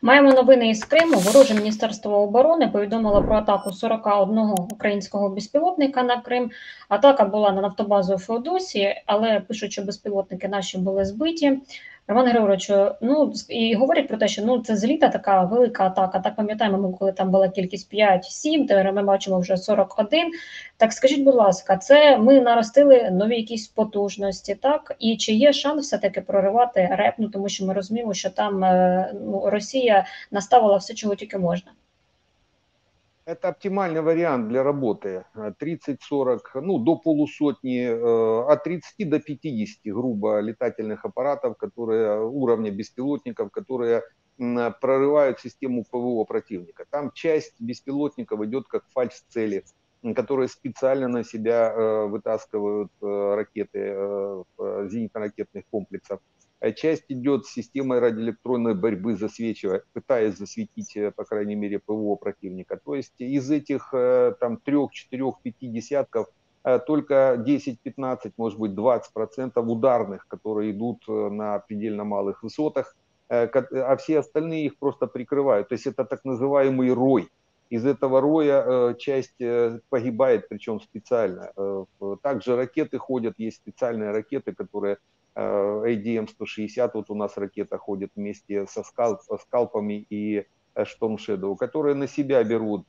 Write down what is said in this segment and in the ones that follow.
Маємо новини із Криму. Вороже Міністерство оборони повідомило про атаку 41 українського безпілотника на Крим. Атака була на нафтобазу Феодосії, але пишуть, що безпілотники наші були збиті. Роман Григоровичу, і говорять про те, що це з літа така велика атака. Так пам'ятаємо, ми коли там була кількість 5-7, тепер ми бачимо вже 41. Так скажіть, будь ласка, це ми наростили нові якісь потужності, так? І чи є шанс все-таки проривати РЕП? Тому що ми розуміємо, що там Росія наставила все, чого тільки можна. Это оптимальный вариант для работы. 30-40, до полусотни, от 30 до 50, грубо, летательных аппаратов, которые уровня беспилотников, которые прорывают систему ПВО противника. Там часть беспилотников идет как фальш-цели, которые специально на себя вытаскивают ракеты зенитно-ракетных комплексов. Часть идет с системой радиоэлектронной борьбы, пытаясь засветить, по крайней мере, ПВО противника. То есть из этих там 3, 4, 5 десятков только 10-15, может быть 20% ударных, которые идут на предельно малых высотах, а все остальные их просто прикрывают. То есть это так называемый рой. Из этого роя часть погибает, причем специально. Также ракеты ходят, есть специальные ракеты, которые ADM-160, вот у нас ракета ходит вместе со скалпами и Storm Shadow, которые на себя берут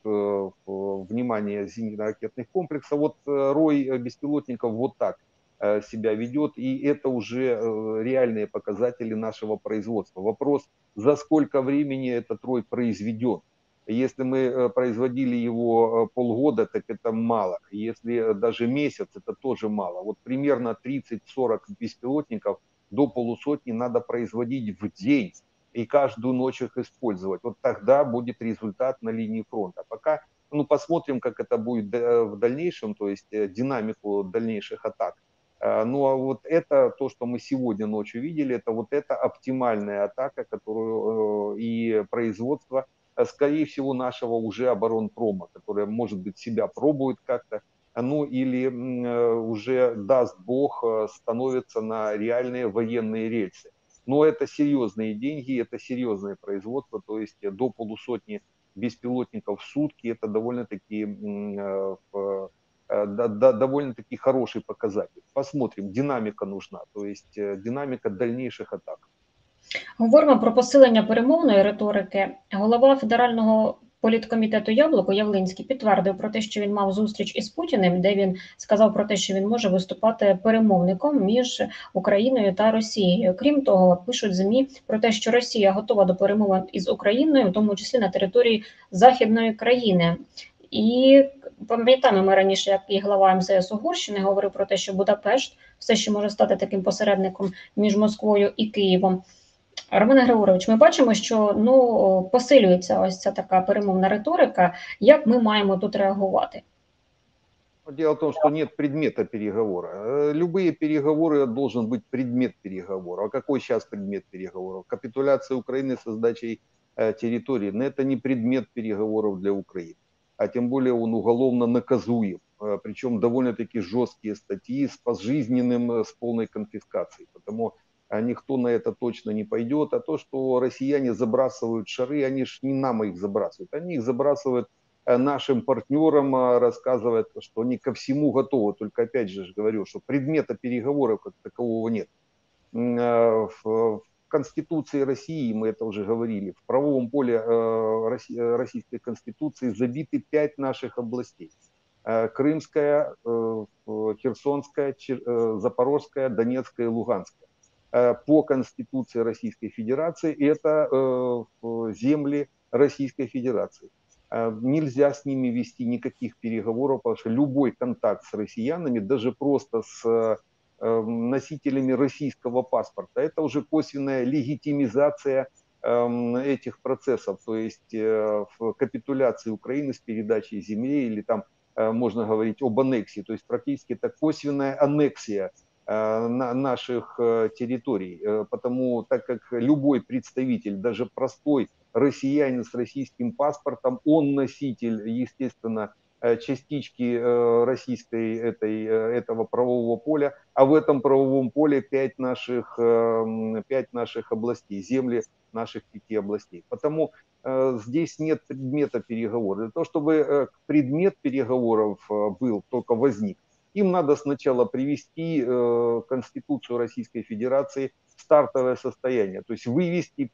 внимание зенитно-ракетных комплексов. Вот рой беспилотников вот так себя ведет, и это уже реальные показатели нашего производства. Вопрос, за сколько времени этот рой произведен. Если мы производили его полгода, так это мало. Если даже месяц, это тоже мало. Вот примерно 30-40 беспилотников до полусотни надо производить в день и каждую ночь их использовать. Вот тогда будет результат на линии фронта. Пока посмотрим, как это будет в дальнейшем, то есть динамику дальнейших атак. Ну а вот это то, что мы сегодня ночью видели, это вот эта оптимальная атака, которую и производство, скорее всего, нашего уже оборонпрома, которое, может быть, себя пробует как-то, или уже, даст Бог, становится на реальные военные рельсы. Но это серьезные деньги, это серьезное производство, то есть до полусотни беспилотников в сутки, это довольно-таки хороший показатель. Посмотрим, динамика нужна, то есть динамика дальнейших атак. Говоримо про посилення перемовної риторики. Голова Федерального політкомітету «Яблуко» Явлинський підтвердив про те, що він мав зустріч із Путіним, де він сказав про те, що він може виступати перемовником між Україною та Росією. Крім того, пишуть ЗМІ про те, що Росія готова до перемовин із Україною, в тому числі на території західної країни. І пам'ятаємо ми раніше, як і глава МЗС Угорщини говорив про те, що Будапешт все ще може стати таким посередником між Москвою і Києвом. Романе Григорович, ми бачимо, що посилюється ось ця така перемовна риторика. Як ми маємо тут реагувати? Дело в том, что нет предмета переговора. Любые переговоры должен быть предмет переговора. А какой сейчас предмет переговоров? Капитуляция Украины со сдачей территории. Но это не предмет переговоров для Украины. А тем более он уголовно наказуем. Причем довольно-таки жесткие статьи с пожизненным, с полной конфискацией. Потому никто на это точно не пойдет. А то, что россияне забрасывают шары, они же не нам их забрасывают. Они их забрасывают нашим партнерам, рассказывают, что они ко всему готовы. Только опять же говорю, что предмета переговоров как такового нет. В Конституции России, мы это уже говорили, в правовом поле Российской Конституции забиты 5 наших областей. Крымская, Херсонская, Запорожская, Донецкая и Луганская. По Конституции Российской Федерации это земли Российской Федерации. Нельзя с ними вести никаких переговоров, потому что любой контакт с россиянами, даже просто с носителями российского паспорта, это уже косвенная легитимизация этих процессов, то есть в капитуляции Украины с передачей земли, или там можно говорить об аннексии, то есть практически это косвенная аннексия наших территорий, потому так как любой представитель, даже простой россиянин с российским паспортом, он носитель, естественно, частички этого правового поля, а в этом правовом поле 5 наших областей, земли наших 5 областей. Потому здесь нет предмета переговоров. Для того, чтобы предмет переговоров был, только возник, им надо сначала привести Конституцию Российской Федерации в стартовое состояние, то есть вывести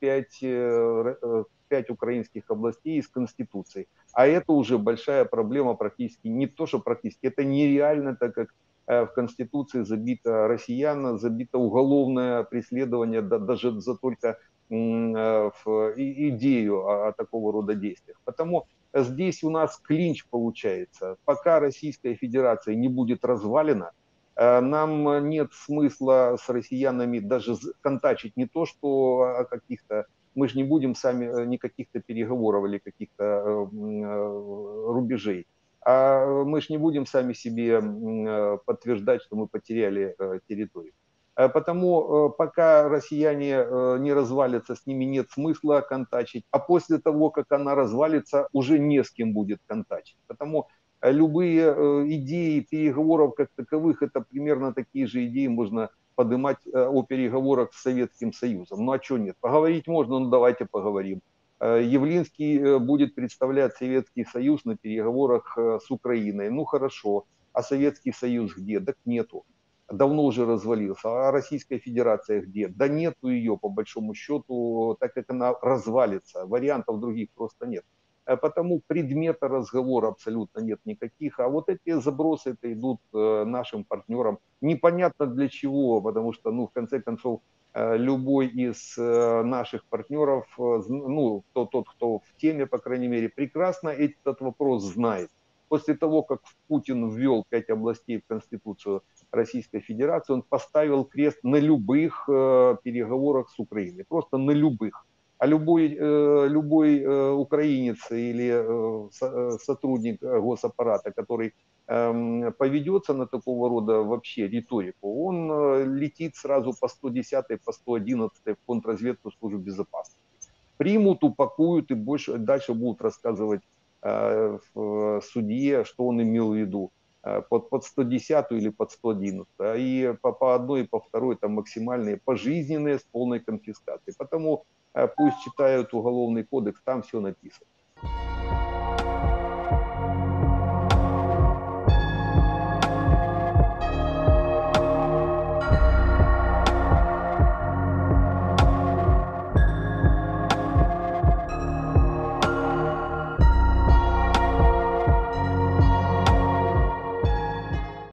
5 украинских областей из Конституции. А это уже большая проблема, практически, не то что практически, это нереально, так как в Конституции забито россиян, забито уголовное преследование даже за только идею о такого рода действиях. Потому здесь у нас клинч получается. Пока Российская Федерация не будет развалена, нам нет смысла с россиянами даже контачить не то, что о каких-то, мы же не будем сами никаких-то переговоров или каких-то рубежей, а мы же не будем сами себе подтверждать, что мы потеряли территорию. Потому пока россияне не развалятся, с ними нет смысла контачить, а после того, как она развалится, уже не с кем будет контачить. Потому любые идеи переговоров как таковых, это примерно такие же идеи можно поднимать о переговорах с Советским Союзом. Ну а что нет? Поговорить можно, ну давайте поговорим. Явлинский будет представлять Советский Союз на переговорах с Украиной. Ну хорошо, а Советский Союз где? Так нету. Давно уже развалился. А Российская Федерация где? Да нету ее, по большому счету, так как она развалится. Вариантов других просто нет. Потому предмета разговора абсолютно нет никаких. А вот эти забросы это идут нашим партнерам. Непонятно для чего, потому что, ну, в конце концов, любой из наших партнеров, ну, тот, кто в теме, по крайней мере, прекрасно этот вопрос знает. После того, как Путин ввел 5 областей в Конституцию Российской Федерации, он поставил крест на любых переговорах с Украиной, просто на любых. А любой украинец или сотрудник госаппарата, который поведется на такого рода вообще риторику, он летит сразу по 110-й, по 111-й в контрразведку службы безопасности. Примут, упакуют и дальше будут рассказывать в судье, что он имел в виду. Под 110 или под 111. И по одной и по второй там максимальные пожизненные с полной конфискацией. Потому пусть читают Уголовный кодекс, там все написано.